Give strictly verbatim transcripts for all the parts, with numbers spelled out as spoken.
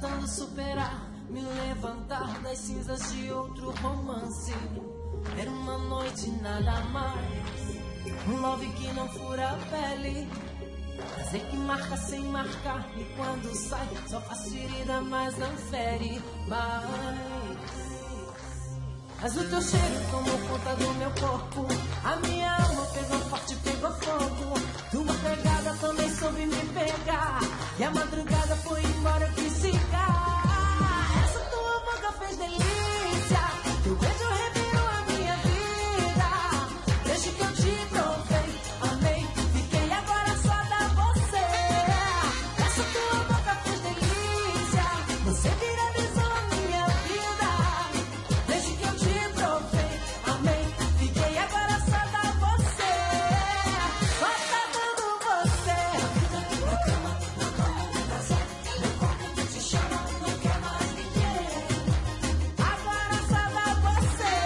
tentando superar, me levantar das cinzas de outro romance. Era uma noite nada mais, um love que não fura a pele, prazer que marca sem marcar, e quando sai só faz ferida, mas não fere mais. Mas o teu cheiro tomou conta do meu corpo, a minha alma pegou forte, pegou fogo. Tua pegada também soube me pegar, e a madrugada foi embora, eu quis ficar. Essa tua boca fez delícia, teu beijo revirou a minha vida. Desde que eu te provei, amei, fiquei agora só da você. Essa tua boca fez delícia, você viralizou a minha vida. Desde que eu te provei, amei, fiquei agora só da você. Só tá dando você. Na cama, na cama, no prazer, meu corpo te chama, não quer mais ninguém. Agora só dá você.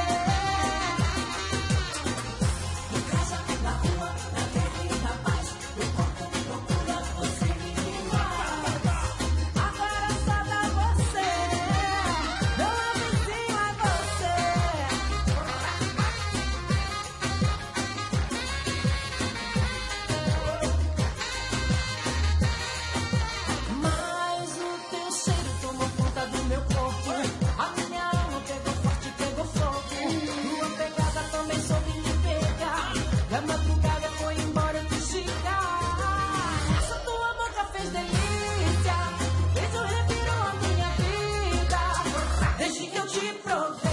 Em casa, na rua, na guerra e na paz, meu corpo me procura, você me faz. Agora só dá você. Meu vizinho é você. Mas o teu cheiro tomou conta do meu corpo, a minha alma pegou forte, pegou fogo. Tua pegada também soube me pegar, e a madrugada foi embora, eu quis ficar. Essa tua boca fez delícia, beijo revirou a minha vida. Desde que eu te provei,